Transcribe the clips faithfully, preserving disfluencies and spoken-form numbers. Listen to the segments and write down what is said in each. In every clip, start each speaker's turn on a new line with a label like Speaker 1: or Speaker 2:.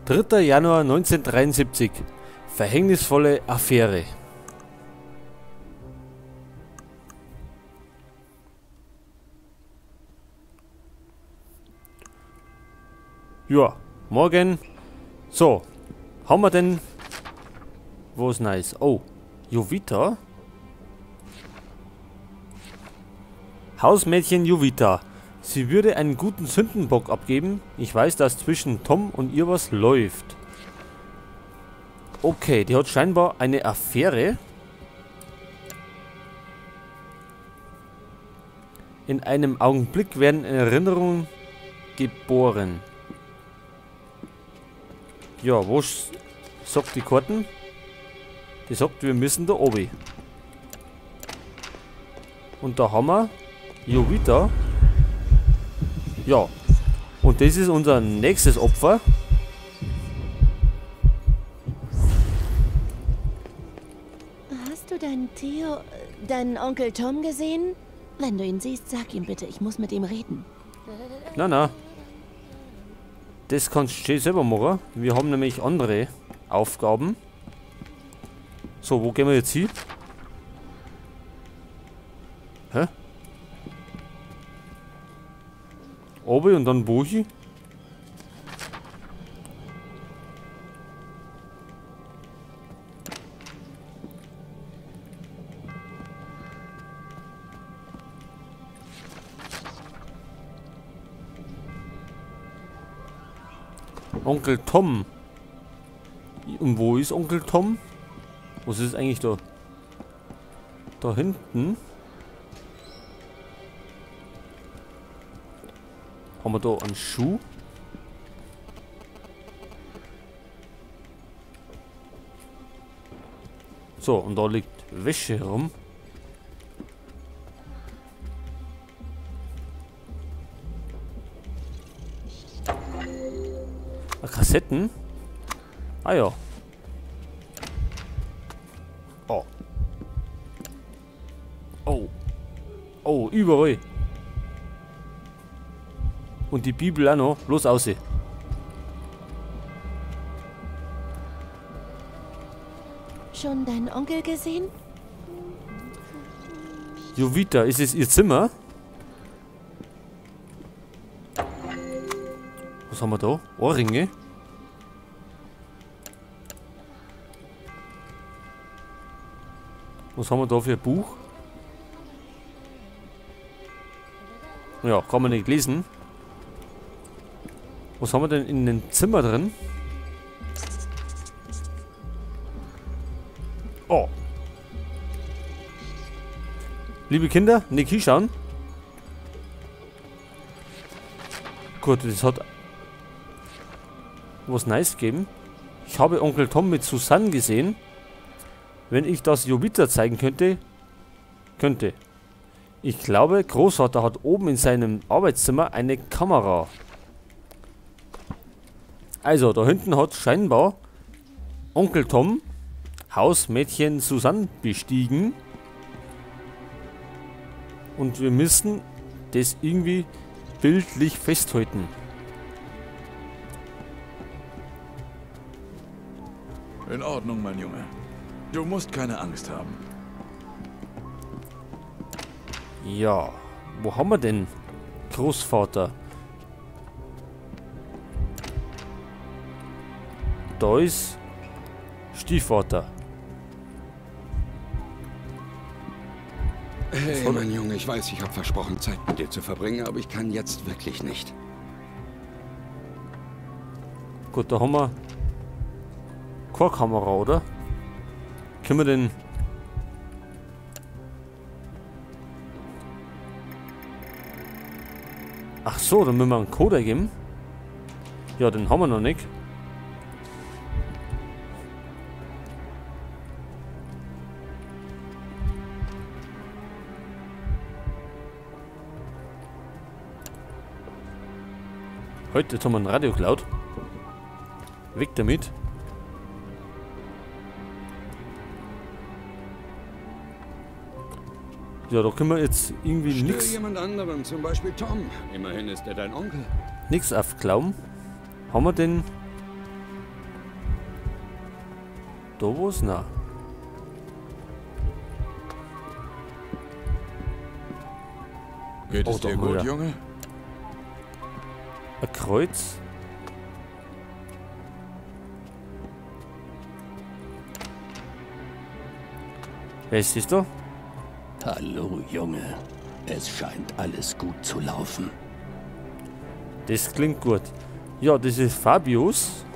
Speaker 1: dritter Januar neunzehnhundertdreiundsiebzig. Verhängnisvolle Affäre. Ja, morgen. So, haben wir denn... Wo ist nice? Oh, Jovita? Hausmädchen Jovita. Sie würde einen guten Sündenbock abgeben. Ich weiß, dass zwischen Tom und ihr was läuft. Okay, die hat scheinbar eine Affäre. In einem Augenblick werden Erinnerungen geboren. Ja, wo sagt die Karten? Die sagt, wir müssen da oben. Und da haben wir Jovita. Ja. Und das ist unser nächstes Opfer.
Speaker 2: Hast du deinen Theo, deinen Onkel Tom gesehen? Wenn du ihn siehst, sag ihm bitte, ich muss mit ihm reden.
Speaker 1: Na, na. Das kannst du selber machen. Wir haben nämlich andere Aufgaben. So, wo gehen wir jetzt hin? Hä? Oben und dann wo hin? Onkel Tom. Und wo ist Onkel Tom? Was ist eigentlich da? Da hinten. Haben wir da einen Schuh? So, und da liegt Wäsche rum. Kassetten? Ah ja. Oh. Oh. Oh, überall. Und die Bibel auch noch. Bloß aussehen.
Speaker 2: Schon deinen Onkel gesehen?
Speaker 1: Jovita, ist es ihr Zimmer? Was haben wir da? Ohrringe? Was haben wir da für ein Buch? Ja, kann man nicht lesen. Was haben wir denn in dem Zimmer drin? Oh. Liebe Kinder, nicht hinschauen. Gut, das hat was Nice gegeben. Ich habe Onkel Tom mit Susanne gesehen. Wenn ich das Jovita zeigen könnte, könnte. Ich glaube, Großvater hat oben in seinem Arbeitszimmer eine Kamera. Also, da hinten hat scheinbar Onkel Tom Hausmädchen Susanne bestiegen. Und wir müssen das irgendwie bildlich festhalten.
Speaker 3: In Ordnung, mein Junge. Du musst keine Angst haben.
Speaker 1: Ja, wo haben wir denn Großvater? Da ist Stiefvater.
Speaker 4: Hey, mein Junge, ich weiß, ich habe versprochen, Zeit mit dir zu verbringen, aber ich kann jetzt wirklich nicht.
Speaker 1: Gut, da haben wir keine Kamera, oder? Können wir denn... Ach so, dann müssen wir einen Code geben. Ja, den haben wir noch nicht. Heute haben wir ein Radio geklaut. Weg damit. Ja, da können wir jetzt irgendwie nichts.
Speaker 4: jemand anderen, zum Beispiel Tom. Immerhin ist er dein Onkel.
Speaker 1: Nichts aufklauen. Haben wir denn Da wo's? Na.
Speaker 3: Geht
Speaker 1: Oh,
Speaker 3: es dir
Speaker 1: doch mal,
Speaker 3: gut,
Speaker 1: ja.
Speaker 3: Junge?
Speaker 1: Ein Kreuz. Wer ist das da?
Speaker 5: Hallo, Junge. Es scheint alles gut zu laufen.
Speaker 1: Das klingt gut. Ja, das ist Fabius.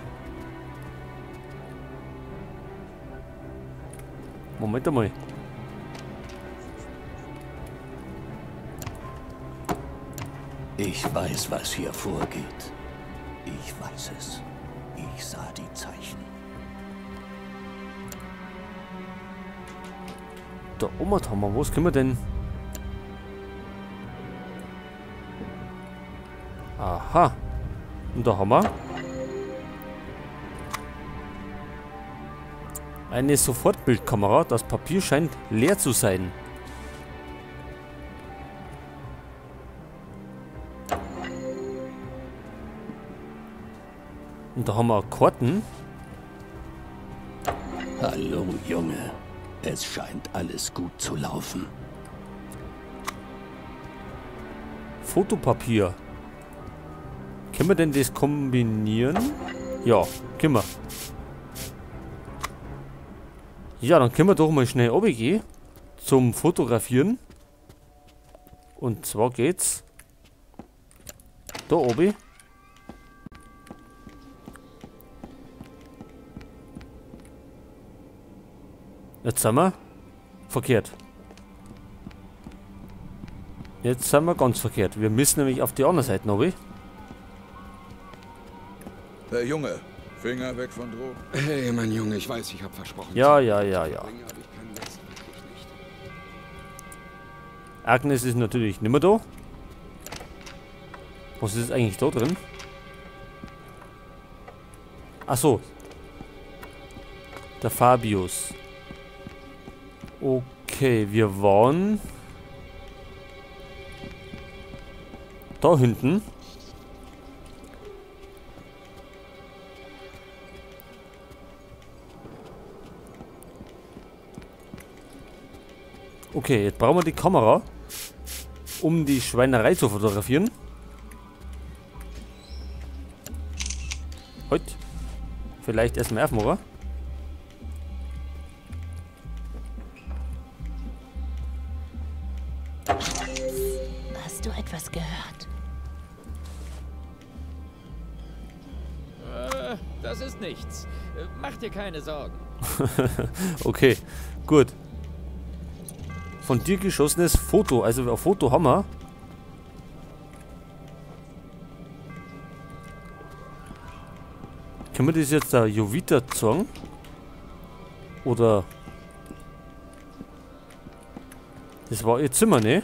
Speaker 1: Moment einmal.
Speaker 5: Ich weiß, was hier vorgeht. Ich weiß es. Ich sah die Zeichen.
Speaker 1: Da oben haben wir, was können wir denn? Aha. Und da haben wir eine Sofortbildkamera. Das Papier scheint leer zu sein. Und da haben wir Karten.
Speaker 5: Hallo, Junge. Es scheint alles gut zu laufen.
Speaker 1: Fotopapier. Können wir denn das kombinieren? Ja, können wir. Ja, dann können wir doch mal schnell runtergehen zum Fotografieren. Und zwar geht's da oben. Jetzt sind wir verkehrt. Jetzt sind wir ganz verkehrt. Wir müssen nämlich auf die andere Seite runter.
Speaker 3: Hey, Junge, Finger weg von Drogen.
Speaker 4: Hey, mein Junge, ich weiß, ich habe versprochen.
Speaker 1: Ja,
Speaker 4: Zeit
Speaker 1: ja,
Speaker 4: mit dir
Speaker 1: ja,
Speaker 4: zu
Speaker 1: ja.
Speaker 4: verbringen, aber ich kann jetzt wirklich nicht.
Speaker 1: Agnes ist natürlich nicht mehr da. Was ist eigentlich da drin? Ach so. Der Fabius. Okay, wir waren da hinten. Okay, jetzt brauchen wir die Kamera, um die Schweinerei zu fotografieren. Heute. Vielleicht erstmal aufmachen.
Speaker 2: Hast du etwas gehört?
Speaker 6: Äh, das ist nichts. Äh, Mach dir keine Sorgen.
Speaker 1: Okay, gut. Von dir geschossenes Foto. Also ein Foto haben wir. Können wir das jetzt da Jovita zeigen? Oder... Das war ihr Zimmer, ne?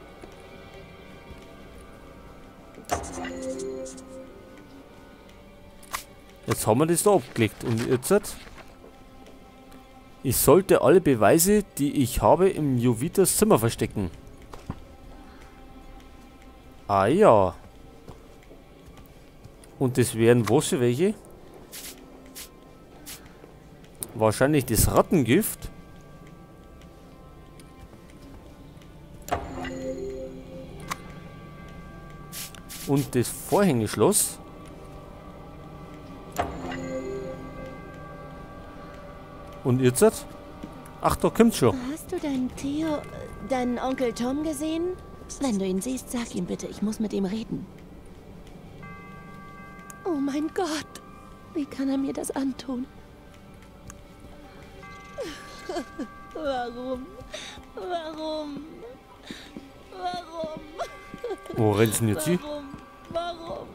Speaker 1: Jetzt haben wir das da abgelegt. Und jetzt... hat- Ich sollte alle Beweise, die ich habe, im Jovitas Zimmer verstecken. Ah ja. Und das wären was für welche? Wahrscheinlich das Rattengift. Und das Vorhängeschloss. Und jetzt? Ach, da kommt's schon.
Speaker 2: Hast du deinen Theo, äh, deinen Onkel Tom gesehen? Wenn du ihn siehst, sag ihm bitte, ich muss mit ihm reden. Oh mein Gott, wie kann er mir das antun? Warum? Warum? Warum?
Speaker 1: Wo rennt denn jetzt hin?
Speaker 2: Warum? Warum?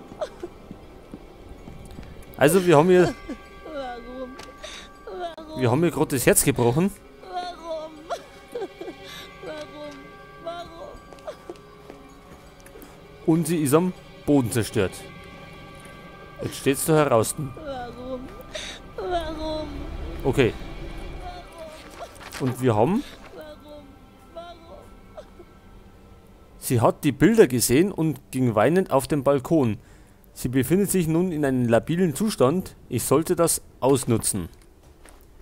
Speaker 1: Also, wir haben hier,
Speaker 2: Warum? Warum?
Speaker 1: wir haben hier gerade das Herz gebrochen.
Speaker 2: Warum? Warum? Warum?
Speaker 1: Und sie ist am Boden zerstört. Jetzt steht's da heraus.
Speaker 2: Warum? Warum?
Speaker 1: Okay. Und wir haben...
Speaker 2: Warum? Warum?
Speaker 1: Sie hat die Bilder gesehen und ging weinend auf den Balkon. Sie befindet sich nun in einem labilen Zustand. Ich sollte das ausnutzen.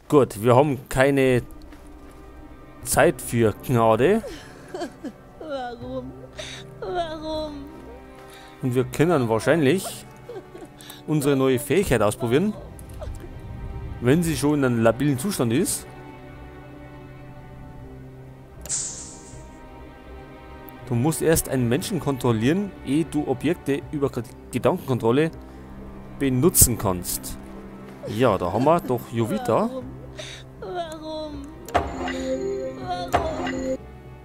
Speaker 1: Gut, wir haben keine Zeit für Gnade.
Speaker 2: Warum? Warum?
Speaker 1: Und wir können wahrscheinlich unsere neue Fähigkeit ausprobieren, wenn sie schon in einem labilen Zustand ist. Du musst erst einen Menschen kontrollieren, ehe du Objekte über Gedankenkontrolle benutzen kannst. Ja, da haben wir doch Jovita.
Speaker 2: Warum? Warum? Warum?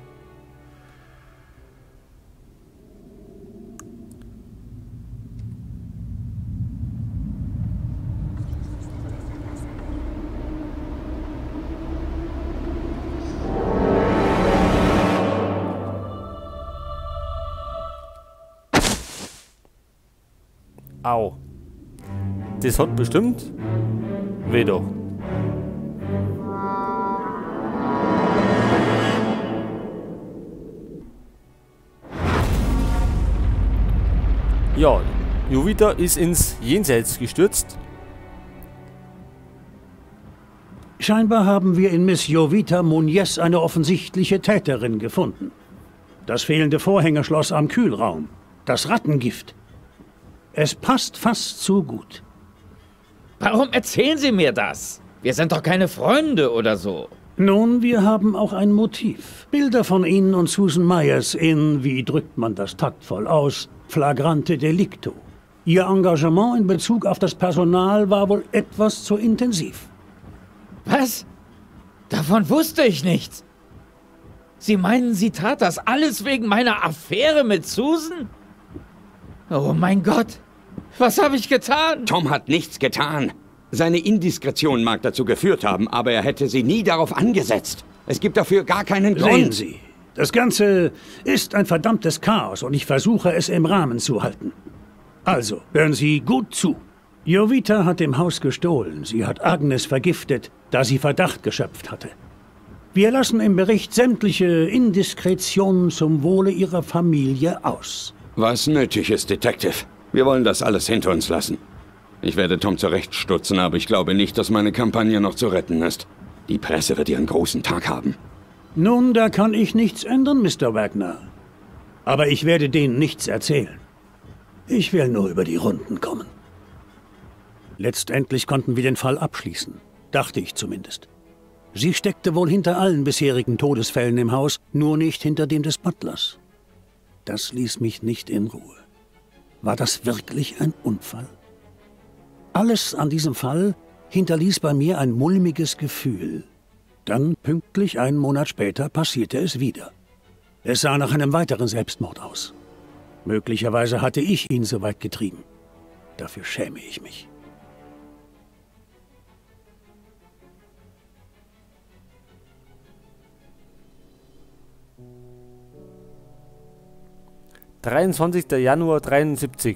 Speaker 1: Au. Das hat bestimmt weh doch. Ja, Jovita ist ins Jenseits gestürzt.
Speaker 5: Scheinbar haben wir in Miss Jovita Muniez eine offensichtliche Täterin gefunden. Das fehlende Vorhängeschloss am Kühlraum. Das Rattengift. Es passt fast zu gut.
Speaker 6: Warum erzählen Sie mir das? Wir sind doch keine Freunde oder so.
Speaker 5: Nun, wir haben auch ein Motiv. Bilder von Ihnen und Susan Myers in, wie drückt man das taktvoll aus, flagrante delicto. Ihr Engagement in Bezug auf das Personal war wohl etwas zu intensiv.
Speaker 6: Was? Davon wusste ich nichts. Sie meinen, sie tat das alles wegen meiner Affäre mit Susan? Oh mein Gott, was habe ich getan?
Speaker 4: Tom hat nichts getan. Seine Indiskretion mag dazu geführt haben, aber er hätte sie nie darauf angesetzt. Es gibt dafür gar keinen Grund.
Speaker 5: Sehen Sie, das Ganze ist ein verdammtes Chaos und ich versuche es im Rahmen zu halten. Also, hören Sie gut zu. Jovita hat im Haus gestohlen. Sie hat Agnes vergiftet, da sie Verdacht geschöpft hatte. Wir lassen im Bericht sämtliche Indiskretionen zum Wohle Ihrer Familie aus.
Speaker 4: Was nötig ist, Detective. Wir wollen das alles hinter uns lassen. Ich werde Tom zurechtstutzen, aber ich glaube nicht, dass meine Kampagne noch zu retten ist. Die Presse wird ihren großen Tag haben.
Speaker 5: Nun, da kann ich nichts ändern, Mister Wagner. Aber ich werde denen nichts erzählen. Ich will nur über die Runden kommen. Letztendlich konnten wir den Fall abschließen. Dachte ich zumindest. Sie steckte wohl hinter allen bisherigen Todesfällen im Haus, nur nicht hinter dem des Butlers. Das ließ mich nicht in Ruhe. War das wirklich ein Unfall? Alles an diesem Fall hinterließ bei mir ein mulmiges Gefühl. Dann, pünktlich einen Monat später, passierte es wieder. Es sah nach einem weiteren Selbstmord aus. Möglicherweise hatte ich ihn so weit getrieben. Dafür schäme ich mich.
Speaker 1: dreiundzwanzigster Januar dreiundsiebzig.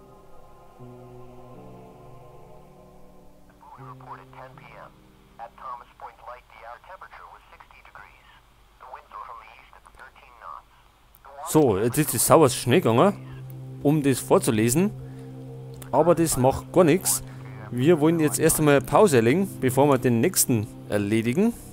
Speaker 1: So, jetzt ist es sauer Schnee gegangen, um das vorzulesen. Aber das macht gar nichts. Wir wollen jetzt erst einmal Pause legen, bevor wir den nächsten erledigen.